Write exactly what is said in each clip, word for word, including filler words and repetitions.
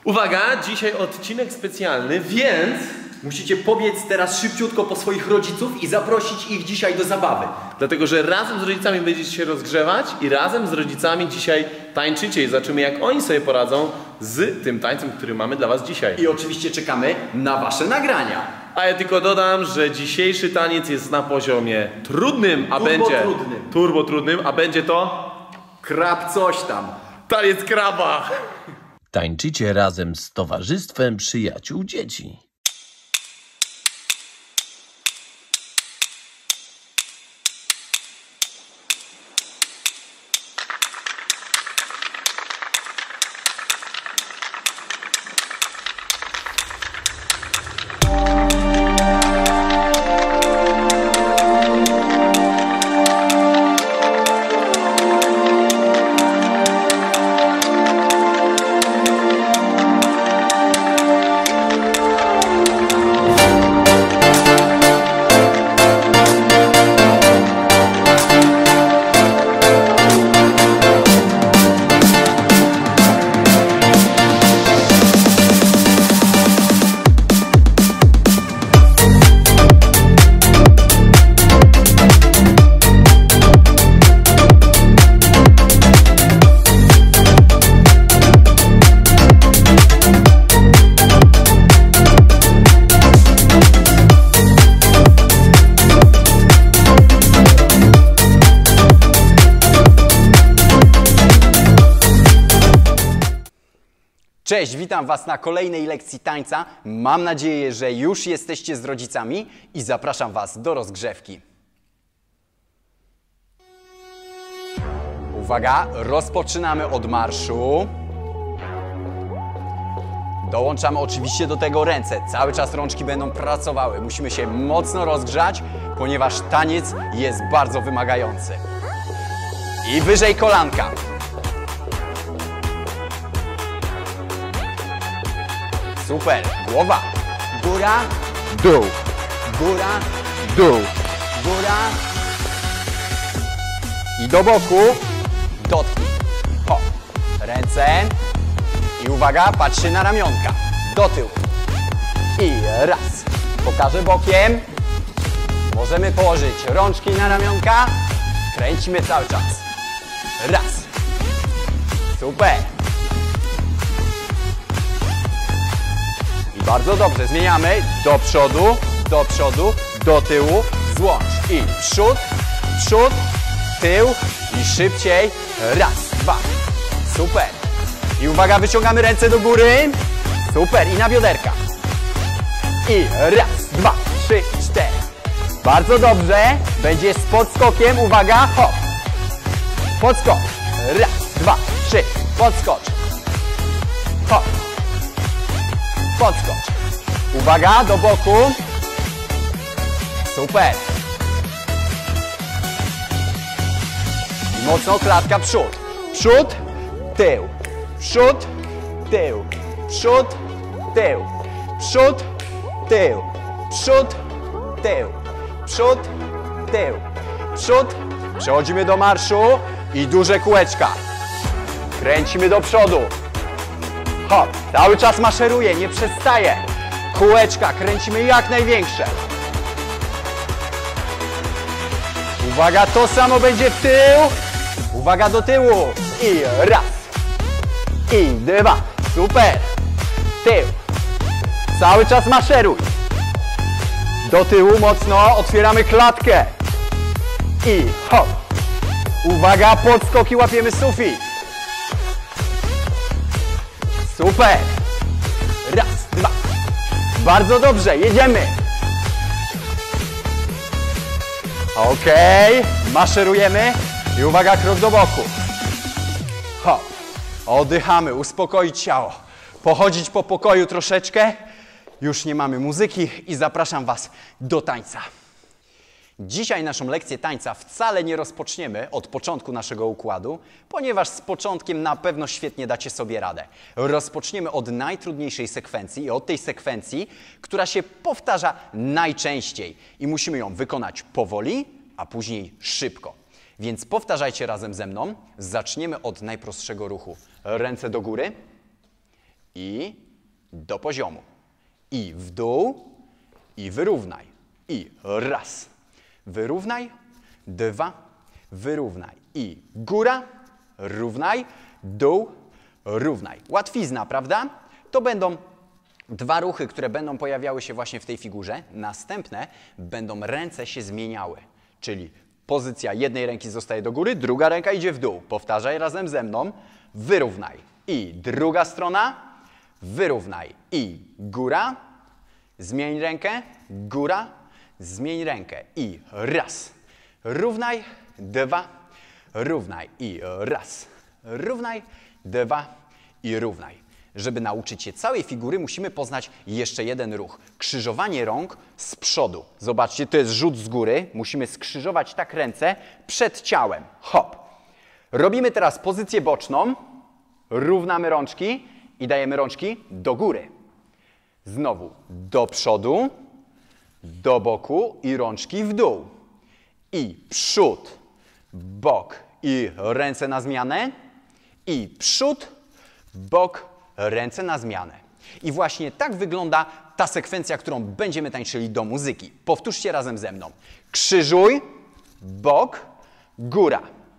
Uwaga, dzisiaj odcinek specjalny, więc musicie pobiec teraz szybciutko po swoich rodziców i zaprosić ich dzisiaj do zabawy. Dlatego, że razem z rodzicami będziecie się rozgrzewać i razem z rodzicami dzisiaj tańczycie i zobaczymy, jak oni sobie poradzą z tym tańcem, który mamy dla was dzisiaj. I oczywiście czekamy na wasze nagrania. A ja tylko dodam, że dzisiejszy taniec jest na poziomie trudnym, a Turbo będzie... trudnym. Turbo trudnym, a będzie to... Krab coś tam. Taniec kraba! Tańczycie razem z Towarzystwem Przyjaciół Dzieci. Cześć, witam was na kolejnej lekcji tańca. Mam nadzieję, że już jesteście z rodzicami i zapraszam was do rozgrzewki. Uwaga, rozpoczynamy od marszu. Dołączamy oczywiście do tego ręce. Cały czas rączki będą pracowały. Musimy się mocno rozgrzać, ponieważ taniec jest bardzo wymagający. I wyżej kolanka. Super. Głowa. Góra, dół. Góra, dół. Góra. I do boku. Dotknij. Hop. Ręce. I uwaga, patrzcie na ramionka. Do tyłu. I raz. Pokażę bokiem. Możemy położyć rączki na ramionka. Kręcimy cały czas. Raz. Super. Bardzo dobrze, zmieniamy do przodu, do przodu, do tyłu, złącz i przód, przód, tył i szybciej, raz, dwa, super. I uwaga, wyciągamy ręce do góry, super, i na bioderka. I raz, dwa, trzy, cztery. Bardzo dobrze, będzie z podskokiem, uwaga, hop. Podskok, raz, dwa, trzy, podskocz, hop. Podskocz. Uwaga, do boku. Super. I mocno klatka przód. Przód, tył. Przód, tył. Przód, tył. Przód, tył. Przód, tył. Przód, tył. Przód. Przechodzimy do marszu i duże kółeczka. Kręcimy do przodu. Hop, cały czas maszeruje, nie przestaje. Kółeczka, kręcimy jak największe. Uwaga, to samo będzie w tył. Uwaga, do tyłu. I raz. I dwa. Super. Tył. Cały czas maszeruj. Do tyłu mocno, otwieramy klatkę. I hop. Uwaga, podskoki, łapiemy sufit. Super! Raz, dwa. Bardzo dobrze, jedziemy. Okej, maszerujemy i uwaga, krok do boku. Hop. Oddychamy, uspokoić ciało. Pochodzić po pokoju troszeczkę. Już nie mamy muzyki i zapraszam was do tańca. Dzisiaj naszą lekcję tańca wcale nie rozpoczniemy od początku naszego układu, ponieważ z początkiem na pewno świetnie dacie sobie radę. Rozpoczniemy od najtrudniejszej sekwencji i od tej sekwencji, która się powtarza najczęściej i musimy ją wykonać powoli, a później szybko. Więc powtarzajcie razem ze mną. Zaczniemy od najprostszego ruchu. Ręce do góry i do poziomu. I w dół, i wyrównaj. I raz. Wyrównaj, dwa, wyrównaj. I góra, równaj, dół, równaj. Łatwizna, prawda? To będą dwa ruchy, które będą pojawiały się właśnie w tej figurze. Następne będą ręce się zmieniały. Czyli pozycja jednej ręki zostaje do góry, druga ręka idzie w dół. Powtarzaj razem ze mną. Wyrównaj. I druga strona. Wyrównaj. I góra. Zmień rękę. Góra. Zmień rękę. I raz. Równaj. Dwa. Równaj. I raz. Równaj. Dwa. I równaj. Żeby nauczyć się całej figury, musimy poznać jeszcze jeden ruch. Krzyżowanie rąk z przodu. Zobaczcie, to jest rzut z góry. Musimy skrzyżować tak ręce przed ciałem. Hop. Robimy teraz pozycję boczną. Równamy rączki i dajemy rączki do góry. Znowu do przodu, do boku i rączki w dół. I przód, bok i ręce na zmianę. I przód, bok, ręce na zmianę. I właśnie tak wygląda ta sekwencja, którą będziemy tańczyli do muzyki. Powtórzcie razem ze mną. Krzyżuj, bok, góra.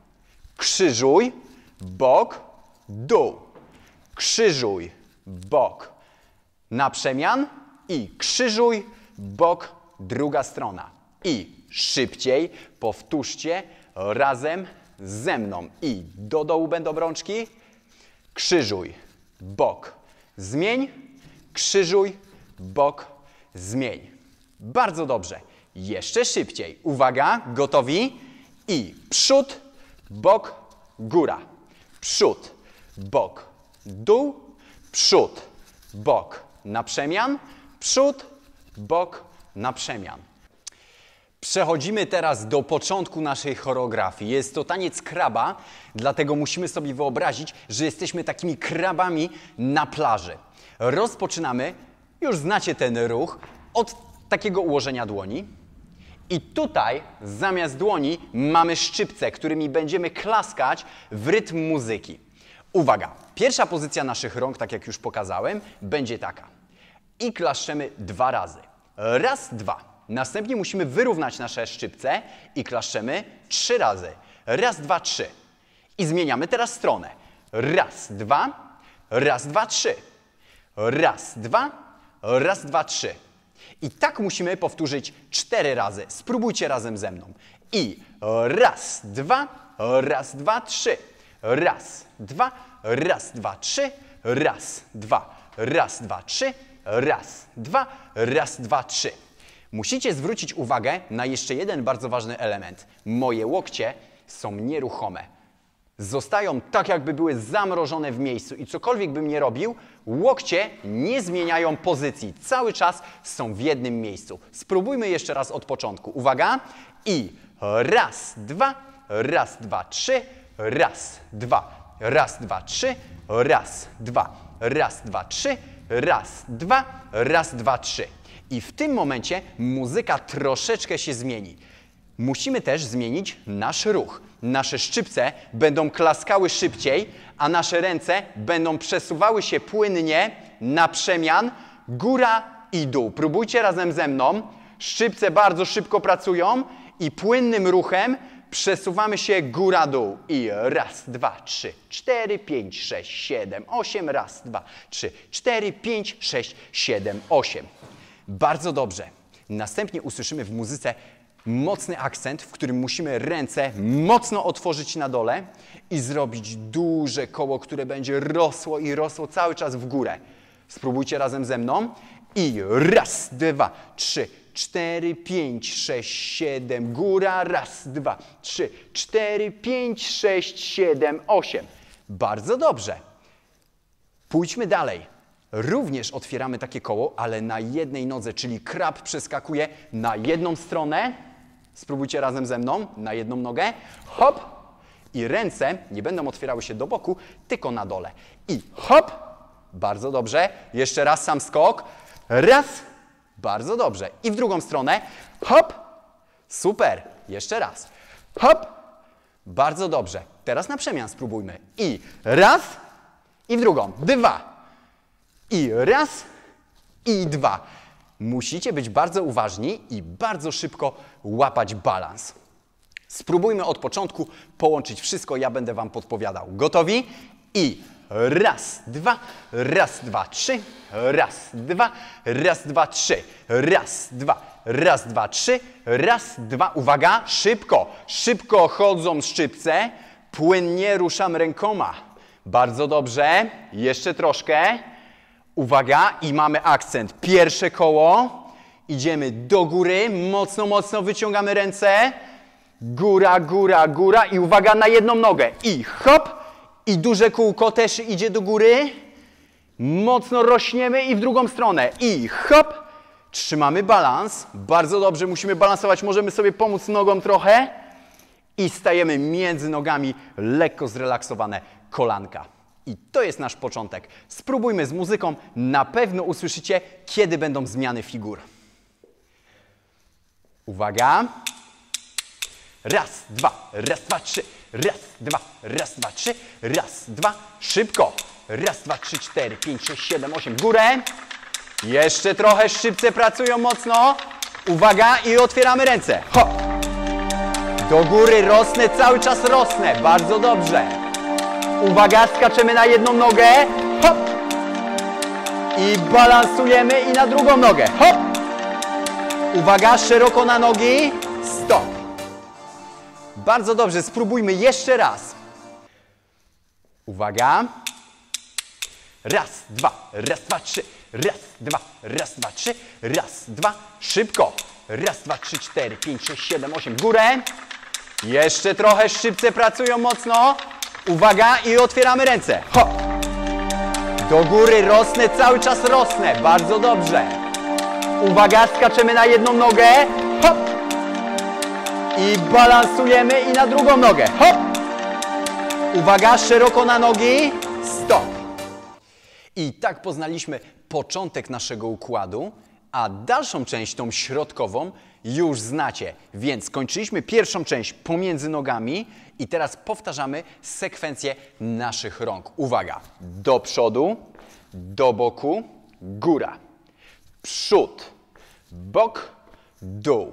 Krzyżuj, bok, dół. Krzyżuj, bok, na przemian i krzyżuj, bok, druga strona. I szybciej powtórzcie razem ze mną. I do dołu będą rączki. Krzyżuj, bok, zmień. Krzyżuj, bok, zmień. Bardzo dobrze. Jeszcze szybciej. Uwaga, gotowi? I przód, bok, góra. Przód, bok, dół. Przód, bok, na przemian. Przód, bok, na przemian. Przechodzimy teraz do początku naszej choreografii. Jest to taniec kraba, dlatego musimy sobie wyobrazić, że jesteśmy takimi krabami na plaży. Rozpoczynamy, już znacie ten ruch, od takiego ułożenia dłoni. I tutaj zamiast dłoni mamy szczypce, którymi będziemy klaskać w rytm muzyki. Uwaga, pierwsza pozycja naszych rąk, tak jak już pokazałem, będzie taka. I klaszczemy dwa razy. Raz, dwa. Następnie musimy wyrównać nasze szczypce i klaszczemy trzy razy. Raz, dwa, trzy. I zmieniamy teraz stronę. Raz, dwa, raz, dwa, trzy. Raz, dwa, raz, dwa, trzy. I tak musimy powtórzyć cztery razy. Spróbujcie razem ze mną. I raz, dwa, raz, dwa, trzy. Raz, dwa, raz, dwa, trzy. Raz, dwa, raz, dwa, trzy. Raz, dwa, raz, dwa, trzy. Musicie zwrócić uwagę na jeszcze jeden bardzo ważny element. Moje łokcie są nieruchome. Zostają tak, jakby były zamrożone w miejscu i cokolwiek bym nie robił, łokcie nie zmieniają pozycji. Cały czas są w jednym miejscu. Spróbujmy jeszcze raz od początku. Uwaga. I raz, dwa, raz, dwa, trzy, raz, dwa, raz, dwa, trzy, raz, dwa, raz, dwa, trzy, raz, dwa, raz, dwa, trzy. I w tym momencie muzyka troszeczkę się zmieni. Musimy też zmienić nasz ruch. Nasze szczypce będą klaskały szybciej, a nasze ręce będą przesuwały się płynnie na przemian góra i dół. Próbujcie razem ze mną. Szczypce bardzo szybko pracują i płynnym ruchem przesuwamy się góra-dół. I raz, dwa, trzy, cztery, pięć, sześć, siedem, osiem. Raz, dwa, trzy, cztery, pięć, sześć, siedem, osiem. Bardzo dobrze. Następnie usłyszymy w muzyce mocny akcent, w którym musimy ręce mocno otworzyć na dole i zrobić duże koło, które będzie rosło i rosło cały czas w górę. Spróbujcie razem ze mną. I raz, dwa, trzy, cztery, pięć, sześć, siedem. Góra. Raz, dwa, trzy, cztery, pięć, sześć, siedem, osiem. Bardzo dobrze. Pójdźmy dalej. Również otwieramy takie koło, ale na jednej nodze, czyli krab przeskakuje na jedną stronę. Spróbujcie razem ze mną, na jedną nogę. Hop! I ręce nie będą otwierały się do boku, tylko na dole. I hop! Bardzo dobrze. Jeszcze raz sam skok. Raz. Bardzo dobrze. I w drugą stronę. Hop! Super. Jeszcze raz. Hop! Bardzo dobrze. Teraz na przemian spróbujmy. I raz. I w drugą. Dwa. I raz, i dwa. Musicie być bardzo uważni i bardzo szybko łapać balans. Spróbujmy od początku połączyć wszystko, ja będę wam podpowiadał. Gotowi? I raz, dwa, raz, dwa, trzy, raz, dwa, raz, dwa, trzy, raz, dwa, raz, dwa, trzy, raz, dwa. Uwaga, szybko, szybko chodzą szczypce, płynnie ruszam rękoma. Bardzo dobrze, jeszcze troszkę. Uwaga i mamy akcent. Pierwsze koło, idziemy do góry, mocno, mocno wyciągamy ręce. Góra, góra, góra i uwaga na jedną nogę. I hop, i duże kółko też idzie do góry. Mocno rośniemy i w drugą stronę. I hop, trzymamy balans. Bardzo dobrze, musimy balansować, możemy sobie pomóc nogą trochę. I stajemy między nogami, lekko zrelaksowane kolanka. I to jest nasz początek. Spróbujmy z muzyką, na pewno usłyszycie, kiedy będą zmiany figur. Uwaga. Raz, dwa, raz, dwa, trzy, raz, dwa, raz, dwa, trzy, raz, dwa, szybko. Raz, dwa, trzy, cztery, pięć, sześć, siedem, osiem, w górę. Jeszcze trochę, szczypce pracują mocno. Uwaga i otwieramy ręce. Hop. Do góry rosnę, cały czas rosnę. Bardzo dobrze. Uwaga, skaczemy na jedną nogę. Hop. I balansujemy i na drugą nogę. Hop. Uwaga, szeroko na nogi. Stop. Bardzo dobrze, spróbujmy jeszcze raz. Uwaga. Raz, dwa, raz, dwa, trzy. Raz, dwa, raz, dwa, trzy. Raz, dwa, szybko. Raz, dwa, trzy, cztery, pięć, sześć, siedem, osiem, w górę. Jeszcze trochę, szczypce pracują mocno. Uwaga i otwieramy ręce. Hop. Do góry rosnę, cały czas rosnę. Bardzo dobrze. Uwaga, skaczemy na jedną nogę. Hop. I balansujemy i na drugą nogę. Hop. Uwaga, szeroko na nogi. Stop. I tak poznaliśmy początek naszego układu, a dalszą część, tą środkową, już znacie. Więc skończyliśmy pierwszą część pomiędzy nogami i teraz powtarzamy sekwencję naszych rąk. Uwaga, do przodu, do boku, góra, przód, bok, dół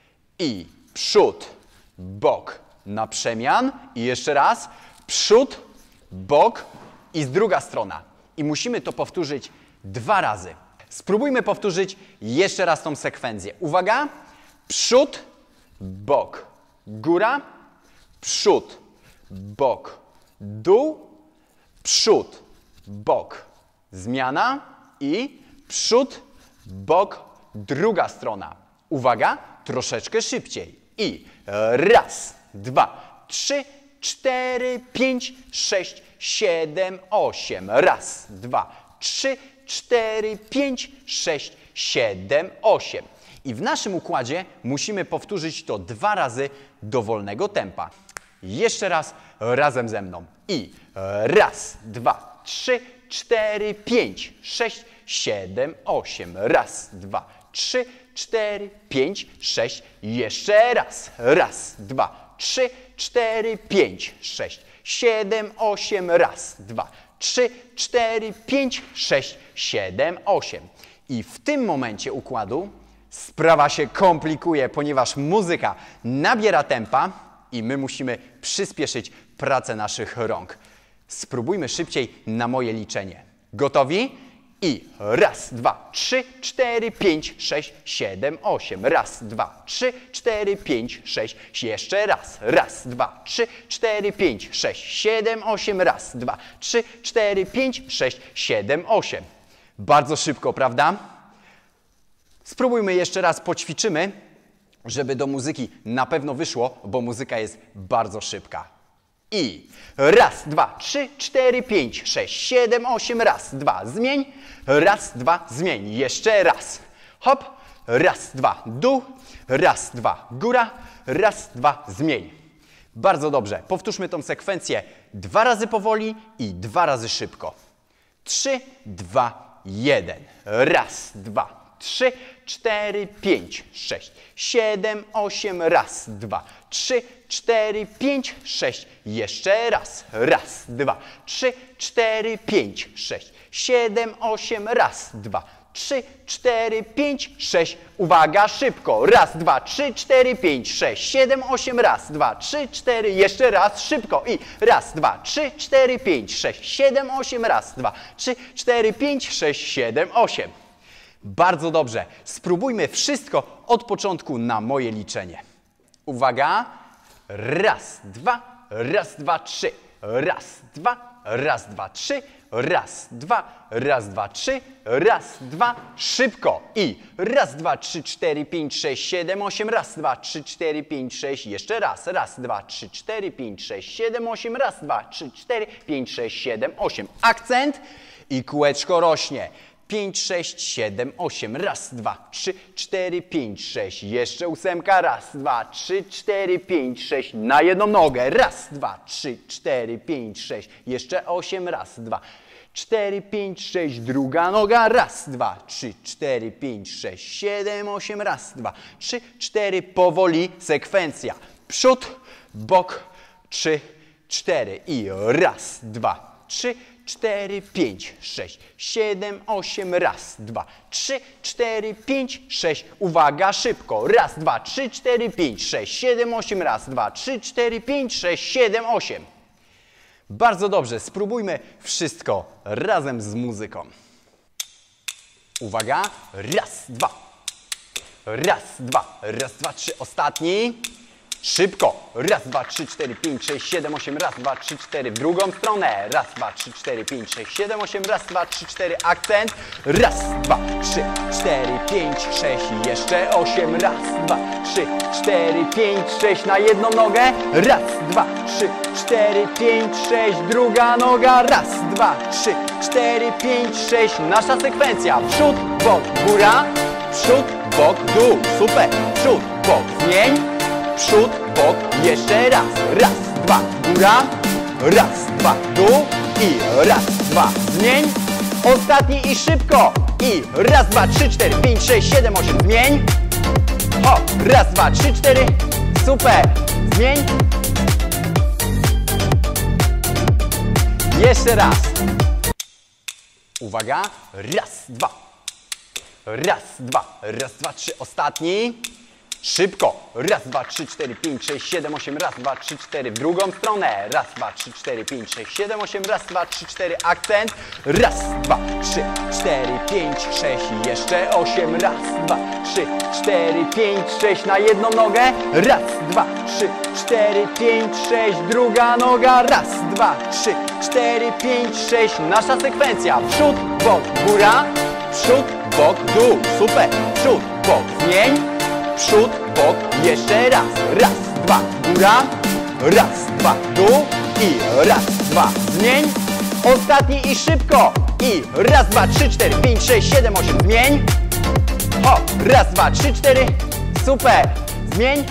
i przód, bok na przemian i jeszcze raz przód, bok i z druga strona. I musimy to powtórzyć dwa razy. Spróbujmy powtórzyć jeszcze raz tą sekwencję. Uwaga, przód, bok, góra, przód, bok, dół, przód, bok, zmiana i przód, bok, druga strona. Uwaga, troszeczkę szybciej. I raz, dwa, trzy, cztery, pięć, sześć, siedem, osiem. Raz, dwa, trzy, cztery, pięć, sześć, siedem, osiem. I w naszym układzie musimy powtórzyć to dwa razy do wolnego tempa. Jeszcze raz razem ze mną. I raz, dwa, trzy, cztery, pięć, sześć, siedem, osiem. Raz, dwa, trzy, cztery, pięć, sześć. Jeszcze raz. Raz, dwa, trzy, cztery, pięć, sześć, siedem, osiem. Raz, dwa, trzy, cztery, pięć, sześć, siedem, osiem. I w tym momencie układu sprawa się komplikuje, ponieważ muzyka nabiera tempa i my musimy przyspieszyć pracę naszych rąk. Spróbujmy szybciej na moje liczenie. Gotowi? I raz, dwa, trzy, cztery, pięć, sześć, siedem, osiem. Raz, dwa, trzy, cztery, pięć, sześć. Jeszcze raz. Raz, dwa, trzy, cztery, pięć, sześć, siedem, osiem. Raz, dwa, trzy, cztery, pięć, sześć, siedem, osiem. Bardzo szybko, prawda? Spróbujmy jeszcze raz, poćwiczymy, żeby do muzyki na pewno wyszło, bo muzyka jest bardzo szybka. I raz, dwa, trzy, cztery, pięć, sześć, siedem, osiem. Raz, dwa, zmień. Raz, dwa, zmień. Jeszcze raz. Hop. Raz, dwa, dół. Raz, dwa, góra. Raz, dwa, zmień. Bardzo dobrze. Powtórzmy tą sekwencję dwa razy powoli i dwa razy szybko. Trzy, dwa, jeden. Raz, dwa, trzy, cztery, pięć, sześć, siedem, osiem. Raz, dwa, trzy, cztery, pięć, sześć. Jeszcze raz. Raz, dwa, trzy, cztery, pięć, sześć, siedem, osiem, raz, dwa, trzy, cztery, pięć, sześć. Uwaga, szybko. Raz, dwa, trzy, cztery, pięć, sześć, siedem, osiem, raz, dwa, trzy, cztery. Jeszcze raz, szybko. I raz, dwa, trzy, cztery, pięć, sześć, siedem, osiem, raz, dwa, trzy, cztery, pięć, sześć, siedem, osiem. Bardzo dobrze. Spróbujmy wszystko od początku na moje liczenie. Uwaga. Raz, dwa, raz, dwa, trzy. Raz, dwa, raz, dwa, trzy. Raz, dwa, raz, dwa, trzy. Raz, dwa, szybko. I raz, dwa, trzy, cztery, pięć, sześć, siedem, osiem. Raz, dwa, trzy, cztery, pięć, sześć. Jeszcze raz. Raz, dwa, trzy, cztery, pięć, sześć, siedem, osiem. Raz, dwa, trzy, cztery, pięć, sześć, siedem, osiem. Akcent i kółeczko rośnie. pięć, sześć, siedem, osiem. Raz, dwa, trzy, cztery, pięć, sześć. Jeszcze ósemka. Raz, dwa, trzy, cztery, pięć, sześć. Na jedną nogę. Raz, dwa, trzy, cztery, pięć, sześć. Jeszcze osiem. Raz, dwa, cztery, pięć, sześć. Druga noga. Raz, dwa, trzy, cztery, pięć, sześć, siedem, osiem. Raz, dwa, trzy, cztery. Powoli sekwencja. Przód, bok, trzy, cztery. I raz, dwa, trzy, cztery, pięć, sześć, siedem, osiem, raz, dwa, trzy, cztery, pięć, sześć. Uwaga, szybko. Raz, dwa, trzy, cztery, pięć, sześć, siedem, osiem. Raz, dwa, trzy, cztery, pięć, sześć, siedem, osiem. Bardzo dobrze. Spróbujmy wszystko razem z muzyką. Uwaga. Raz, dwa. Raz, dwa. Raz, dwa, trzy. Ostatni. Szybko. Raz, dwa, trzy, cztery, pięć, sześć, siedem, osiem. Raz, dwa, trzy, cztery. W drugą stronę. Raz, dwa, trzy, cztery, pięć, sześć, siedem, osiem. Raz, dwa, trzy, cztery. Akcent. Raz, dwa, trzy, cztery, pięć, sześć. Jeszcze osiem. Raz, dwa, trzy, cztery, pięć, sześć. Na jedną nogę. Raz, dwa, trzy, cztery, pięć, sześć. Druga noga. Raz, dwa, trzy, cztery, pięć, sześć. Nasza sekwencja. Przód, bok, góra. Przód, bok, dół. Super. Przód, bok, zmień. Przód, bok, jeszcze raz. Raz, dwa, góra. Raz, dwa, dół. I raz, dwa, zmień. Ostatni i szybko. I raz, dwa, trzy, cztery, pięć, sześć, siedem, osiem. Zmień. Hop. Raz, dwa, trzy, cztery. Super. Zmień. Jeszcze raz. Uwaga. Raz, dwa. Raz, dwa. Raz, dwa, trzy. Ostatni. Szybko. Raz, dwa, trzy, cztery, pięć, sześć, siedem, osiem. Raz, dwa, trzy, cztery. W drugą stronę. Raz, dwa, trzy, cztery, pięć, sześć, siedem, osiem. Raz, dwa, trzy, cztery. Akcent. Raz, dwa, trzy, cztery, pięć, sześć. Jeszcze osiem. Raz, dwa, trzy, cztery, pięć, sześć. Na jedną nogę. Raz, dwa, trzy, cztery, pięć, sześć. Druga noga. Raz, dwa, trzy, cztery, pięć, sześć. Nasza sekwencja. Przód, bok, góra. Przód, bok, dół. Super. Przód, bok, zmień. Przód, bok, jeszcze raz. Raz, dwa, góra. Raz, dwa, dół. I raz, dwa, zmień. Ostatni i szybko. I raz, dwa, trzy, cztery, pięć, sześć, siedem, osiem. Zmień. Hop. Raz, dwa, trzy, cztery. Super. Zmień.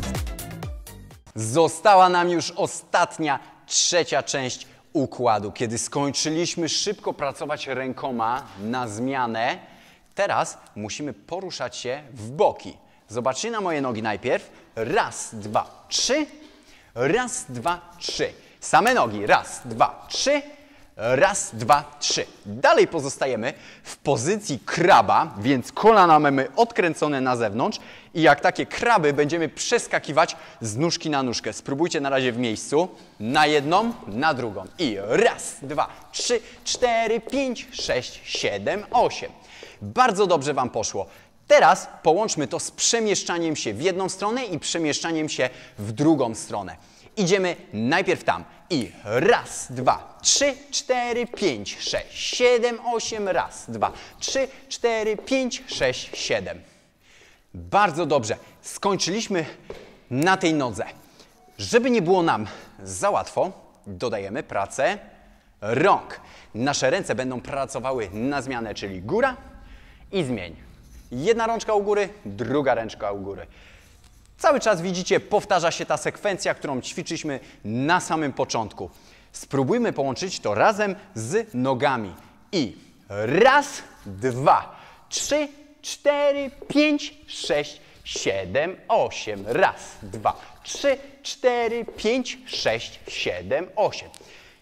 Została nam już ostatnia, trzecia część układu. Kiedy skończyliśmy szybko pracować rękoma na zmianę, teraz musimy poruszać się w boki. Zobaczcie na moje nogi najpierw. Raz, dwa, trzy. Raz, dwa, trzy. Same nogi. Raz, dwa, trzy. Raz, dwa, trzy. Dalej pozostajemy w pozycji kraba, więc kolana mamy odkręcone na zewnątrz i jak takie kraby będziemy przeskakiwać z nóżki na nóżkę. Spróbujcie na razie w miejscu. Na jedną, na drugą. I raz, dwa, trzy, cztery, pięć, sześć, siedem, osiem. Bardzo dobrze Wam poszło. Teraz połączmy to z przemieszczaniem się w jedną stronę i przemieszczaniem się w drugą stronę. Idziemy najpierw tam i raz, dwa, trzy, cztery, pięć, sześć, siedem, osiem, raz, dwa, trzy, cztery, pięć, sześć, siedem. Bardzo dobrze. Skończyliśmy na tej nodze. Żeby nie było nam za łatwo, dodajemy pracę rąk. Nasze ręce będą pracowały na zmianę, czyli góra i zmień. Jedna rączka u góry, druga ręczka u góry. Cały czas widzicie, powtarza się ta sekwencja, którą ćwiczyliśmy na samym początku. Spróbujmy połączyć to razem z nogami. I raz, dwa, trzy, cztery, pięć, sześć, siedem, osiem. Raz, dwa, trzy, cztery, pięć, sześć, siedem, osiem.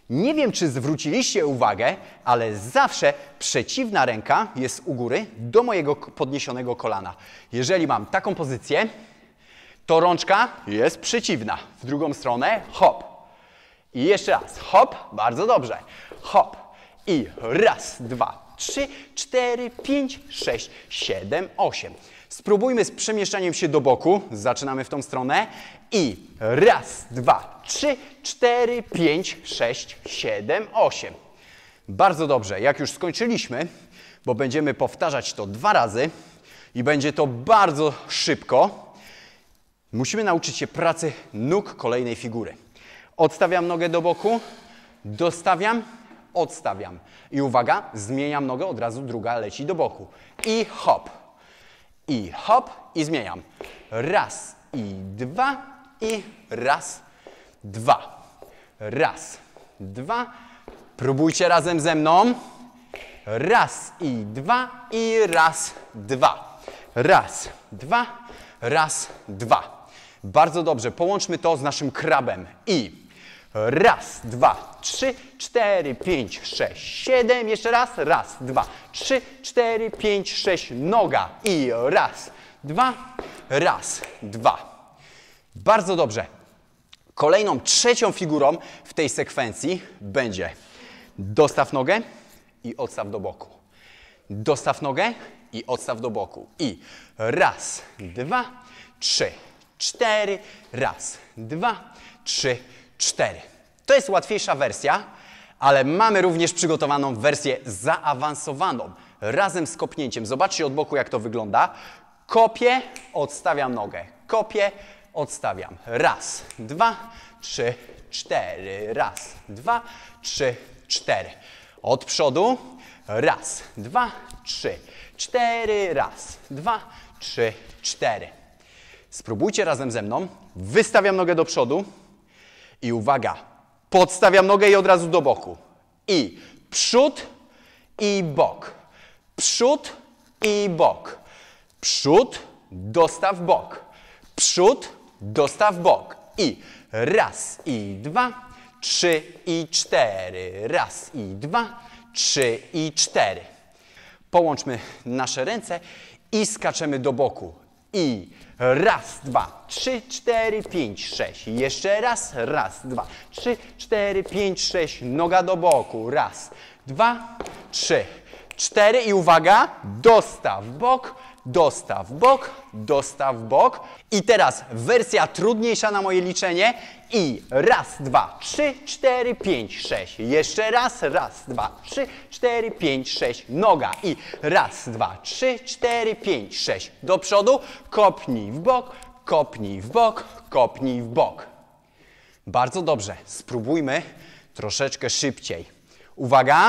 Nie wiem, czy zwróciliście uwagę, ale zawsze przeciwna ręka jest u góry do mojego podniesionego kolana. Jeżeli mam taką pozycję, to rączka jest przeciwna. W drugą stronę, hop. I jeszcze raz, hop, bardzo dobrze. Hop. I raz, dwa, trzy, cztery, pięć, sześć, siedem, osiem. Spróbujmy z przemieszczaniem się do boku. Zaczynamy w tą stronę. I raz, dwa, trzy, cztery, pięć, sześć, siedem, osiem. Bardzo dobrze. Jak już skończyliśmy, bo będziemy powtarzać to dwa razy i będzie to bardzo szybko, musimy nauczyć się pracy nóg kolejnej figury. Odstawiam nogę do boku, dostawiam, odstawiam. I uwaga, zmieniam nogę, od razu druga leci do boku. I hop. I hop. I zmieniam. Raz i dwa. I raz, dwa. Raz, dwa. Próbujcie razem ze mną. Raz i dwa. I raz, dwa. Raz, dwa. Raz, dwa. Bardzo dobrze. Połączmy to z naszym krabem. I raz, dwa, trzy, cztery, pięć, sześć, siedem. Jeszcze raz. Raz, dwa, trzy, cztery, pięć, sześć. Noga. I raz, dwa, raz, dwa. Bardzo dobrze. Kolejną, trzecią figurą w tej sekwencji będzie dostaw nogę i odstaw do boku. Dostaw nogę i odstaw do boku. I raz, dwa, trzy, cztery. Raz, dwa, trzy, cztery. To jest łatwiejsza wersja, ale mamy również przygotowaną wersję zaawansowaną. Razem z kopnięciem. Zobaczcie od boku, jak to wygląda. Kopię, odstawiam nogę. Kopię, odstawiam. Raz, dwa, trzy, cztery. Raz, dwa, trzy, cztery. Od przodu. Raz, dwa, trzy, cztery. Raz, dwa, trzy, cztery. Spróbujcie razem ze mną. Wystawiam nogę do przodu. I uwaga, podstawiam nogę i od razu do boku. I przód i bok. Przód i bok. Przód, dostaw bok. Przód, dostaw bok. I raz, i dwa, trzy, i cztery. Raz, i dwa, trzy, i cztery. Połączmy nasze ręce i skaczemy do boku. I raz, dwa, trzy, cztery, pięć, sześć. Jeszcze raz. Raz, dwa, trzy, cztery, pięć, sześć. Noga do boku. Raz, dwa, trzy, cztery. I uwaga, dostaw bok, dostaw bok, dostaw bok. I teraz wersja trudniejsza na moje liczenie. I raz, dwa, trzy, cztery, pięć, sześć. Jeszcze raz. Raz, dwa, trzy, cztery, pięć, sześć. Noga. I raz, dwa, trzy, cztery, pięć, sześć. Do przodu. Kopnij w bok, kopnij w bok, kopnij w bok. Bardzo dobrze. Spróbujmy troszeczkę szybciej. Uwaga.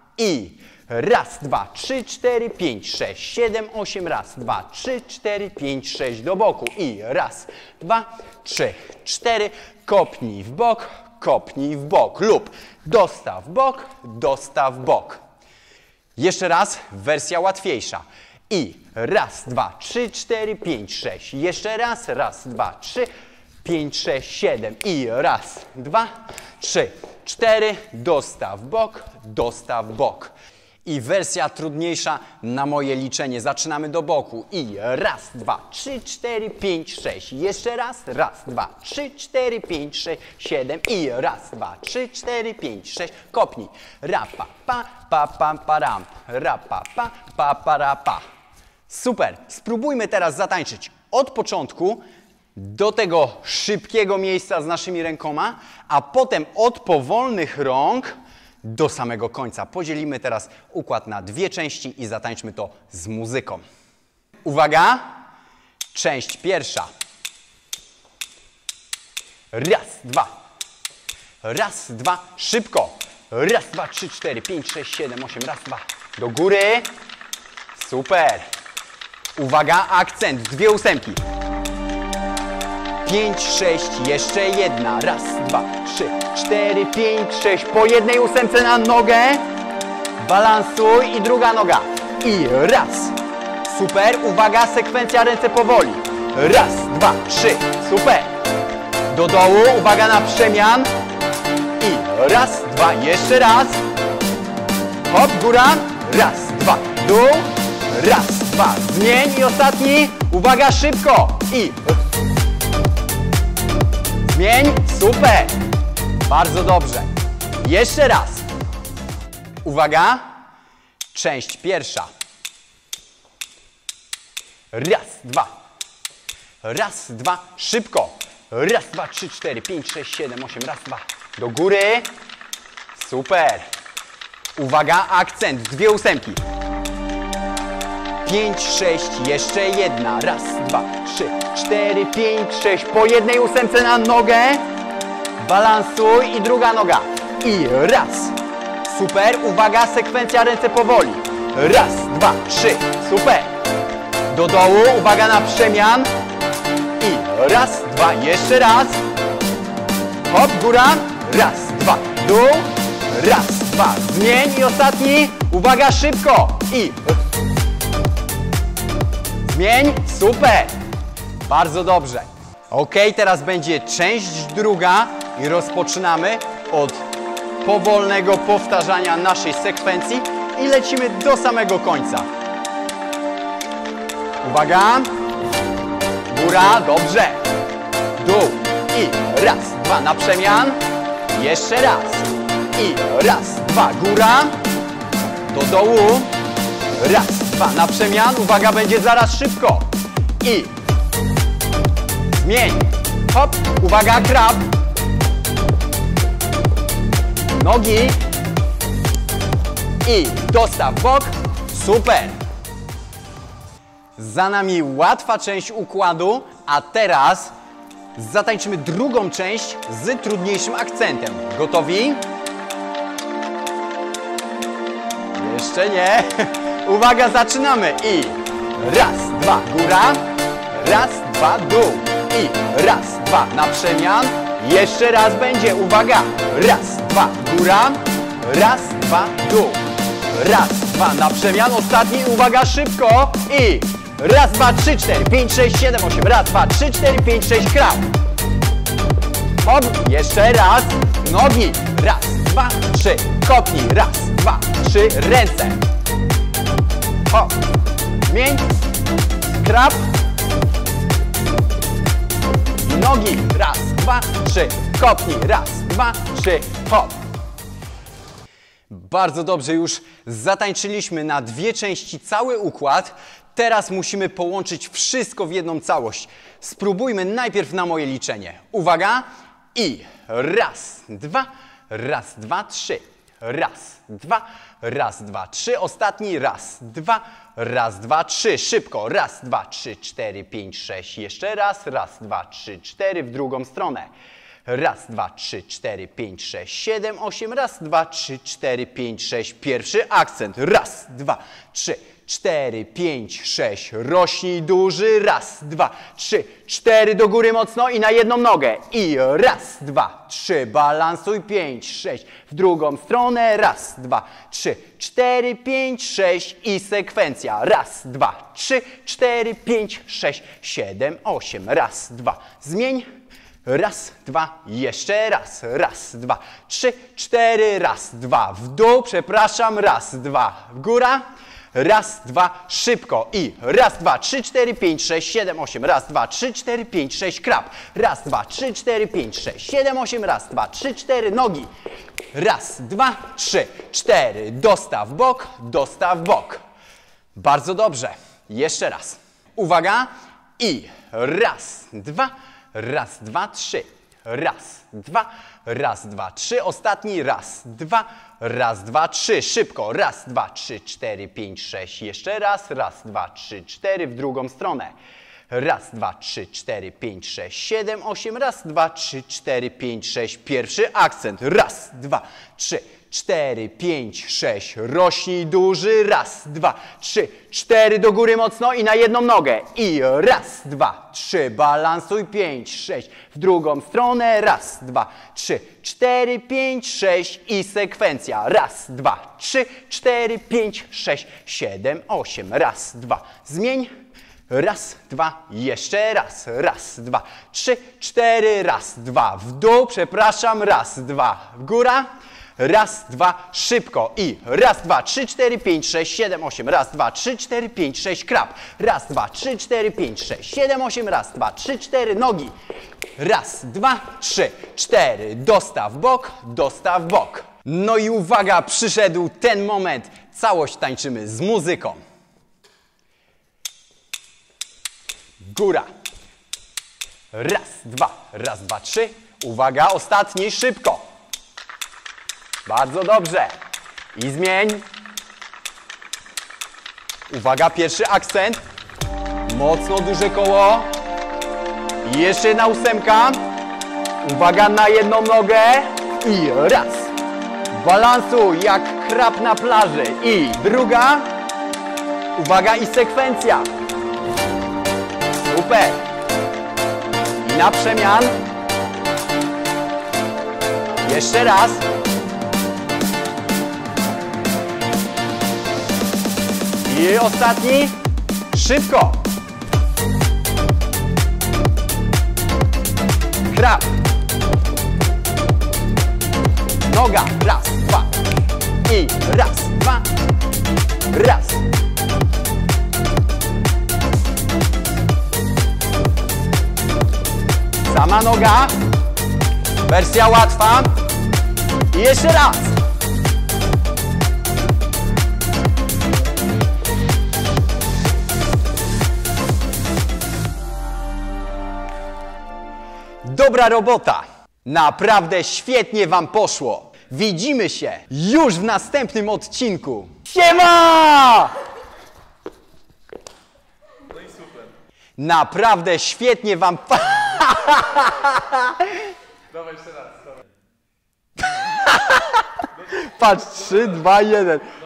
I raz, dwa, trzy, cztery, pięć, sześć, siedem, osiem. Raz, dwa, trzy, cztery, pięć, sześć. Do boku. I raz, dwa, trzy, cztery. Kopnij w bok, kopnij w bok. Lub dostaw bok, dostaw bok. Jeszcze raz, wersja łatwiejsza. I raz, dwa, trzy, cztery, pięć, sześć. Jeszcze raz. Raz, dwa, trzy, pięć, sześć, siedem. I raz, dwa, trzy, cztery. Dostaw bok, dostaw bok. I wersja trudniejsza na moje liczenie. Zaczynamy do boku. I raz, dwa, trzy, cztery, pięć, sześć. Jeszcze raz. Raz, dwa, trzy, cztery, pięć, sześć, siedem. I raz, dwa, trzy, cztery, pięć, sześć. Kopnij. Rapa, pa, pa, pa, pa, ram. Rapa, pa, pa, pa, ra, pa. Super. Spróbujmy teraz zatańczyć od początku do tego szybkiego miejsca z naszymi rękoma, a potem od powolnych rąk do samego końca. Podzielimy teraz układ na dwie części i zatańczmy to z muzyką. Uwaga! Część pierwsza. Raz, dwa. Raz, dwa. Szybko. Raz, dwa, trzy, cztery, pięć, sześć, siedem, osiem. Raz, dwa. Do góry. Super. Uwaga, akcent. Dwie ósemki. Pięć, sześć, jeszcze jedna. Raz, dwa, trzy, cztery, pięć, sześć. Po jednej ósemce na nogę. Balansuj i druga noga. I raz. Super. Uwaga, sekwencja ręce powoli. Raz, dwa, trzy. Super. Do dołu. Uwaga na przemian. I raz, dwa. dwa, jeszcze raz. Hop, góra, raz, dwa, dół, raz, dwa, zmień i ostatni, uwaga, szybko i zmień, super, bardzo dobrze, jeszcze raz, uwaga, część pierwsza, raz, dwa, raz, dwa, szybko, raz, dwa, trzy, cztery, pięć, sześć, siedem, osiem, raz, dwa, do góry, super. Uwaga, akcent, dwie ósemki. Pięć, sześć, jeszcze jedna. Raz, dwa, trzy, cztery, pięć, sześć. Po jednej ósemce na nogę. Balansuj i druga noga. I raz. Super, uwaga, sekwencja ręce powoli. Raz, dwa, trzy, super. Do dołu, uwaga na przemian. I raz, dwa, jeszcze raz. Hop, góra. Raz, dwa, dół. Raz, dwa, zmień i ostatni, uwaga, szybko i zmień, super, bardzo dobrze. Ok, teraz będzie część druga i rozpoczynamy od powolnego powtarzania naszej sekwencji i lecimy do samego końca. Uwaga, góra, dobrze, dół i raz, dwa, na przemian, jeszcze raz. I raz, dwa, góra, do dołu, raz, dwa, na przemian, uwaga, będzie zaraz szybko i zmień, hop, uwaga, krab, nogi i dostaw w bok, super. Za nami łatwa część układu, a teraz zatańczymy drugą część z trudniejszym akcentem. Gotowi? Jeszcze nie. Uwaga, zaczynamy. I raz, dwa, góra. Raz, dwa, dół. I raz, dwa, na przemian. Jeszcze raz będzie. Uwaga. Raz, dwa, góra. Raz, dwa, dół. Raz, dwa, na przemian. Ostatni. Uwaga, szybko. I raz, dwa, trzy, cztery, pięć, sześć, siedem, osiem. Raz, dwa, trzy, cztery, pięć, sześć. Krab. Hop. Jeszcze raz. Nogi. Raz, dwa, trzy. Kopnij. Raz, dwa, trzy. Ręce. Hop. Zmień. Krab. Nogi. Raz, dwa, trzy. Kopnij. Raz, dwa, trzy. Hop. Bardzo dobrze, już zatańczyliśmy na dwie części cały układ. Teraz musimy połączyć wszystko w jedną całość. Spróbujmy najpierw na moje liczenie. Uwaga. I raz, dwa, raz, dwa, trzy. Raz, dwa, raz, dwa, trzy. Ostatni. Raz, dwa, raz, dwa, trzy. Szybko. Raz, dwa, trzy, cztery, pięć, sześć. Jeszcze raz. Raz, dwa, trzy, cztery. W drugą stronę. Raz, dwa, trzy, cztery, pięć, sześć, siedem, osiem. Raz, dwa, trzy, cztery, pięć, sześć. Pierwszy akcent. Raz, dwa, trzy, cztery, pięć, sześć. Rośnij duży. Raz, dwa, trzy, cztery. Do góry mocno i na jedną nogę. I raz, dwa, trzy. Balansuj. Pięć, sześć. W drugą stronę. Raz, dwa, trzy, cztery, pięć, sześć. I sekwencja. Raz, dwa, trzy, cztery, pięć, sześć, siedem, osiem. Raz, dwa. Zmień. Raz, dwa, jeszcze raz. Raz, dwa, trzy, cztery. Raz, dwa. W dół. Przepraszam. Raz, dwa. W góra. Raz, dwa, szybko i raz, dwa, trzy, cztery, pięć, sześć, siedem, osiem. Raz, dwa, trzy, cztery, pięć, sześć. Krab. Raz, dwa, trzy, cztery, pięć, sześć, siedem, osiem. Raz, dwa, trzy, cztery. Nogi. Raz, dwa, trzy, cztery. Dostaw w bok, dostaw w bok. Bardzo dobrze. Jeszcze raz. Uwaga. I raz, dwa, raz, dwa, trzy. Raz, dwa, raz, dwa, trzy. Ostatni. Raz, dwa, raz, dwa, trzy. Szybko. Raz, dwa, trzy, cztery, pięć, sześć. Jeszcze raz. Raz, dwa, trzy, cztery. W drugą stronę. Raz, dwa, trzy, cztery, pięć, sześć, siedem, osiem. Raz, dwa, trzy, cztery, pięć, sześć. Pierwszy akcent. Raz, dwa, trzy, cztery, pięć, sześć. Rośnij duży. Raz, dwa, trzy, cztery. Do góry mocno i na jedną nogę. I raz, dwa, trzy. Balansuj. Pięć, sześć. W drugą stronę. Raz, dwa, trzy, cztery, pięć, sześć. I sekwencja. Raz, dwa, trzy, cztery, pięć, sześć, siedem, osiem. Raz, dwa. Zmień. Raz, dwa, jeszcze raz. Raz, dwa, trzy, cztery. Raz, dwa. W dół. Przepraszam. Raz, dwa. W góra. Raz, dwa, szybko. I raz, dwa, trzy, cztery, pięć, sześć, siedem, osiem. Raz, dwa, trzy, cztery, pięć, sześć, krab. Raz, dwa, trzy, cztery, pięć, sześć, siedem, osiem. Raz, dwa, trzy, cztery, nogi. Raz, dwa, trzy, cztery. Dostaw bok, dostaw bok. No i uwaga, przyszedł ten moment. Całość tańczymy z muzyką. Góra. Raz, dwa, raz, dwa, trzy. Uwaga, ostatni, szybko. Bardzo dobrze. I zmień. Uwaga, pierwszy akcent. Mocno duże koło. I jeszcze jedna ósemka. Uwaga na jedną nogę. I raz. Balansuj jak krab na plaży. I druga. Uwaga i sekwencja. Super. I na przemian. Jeszcze raz. I ostatni. Szybko. Krab. Noga. Raz, dwa. I raz, dwa. Raz. Sama noga. Wersja łatwa. I jeszcze raz. Dobra robota. Naprawdę świetnie wam poszło. Widzimy się już w następnym odcinku. Siema! No i super. Naprawdę świetnie wam... Dawaj jeszcze raz. Dawaj. Patrz, trzy, dwa, jeden.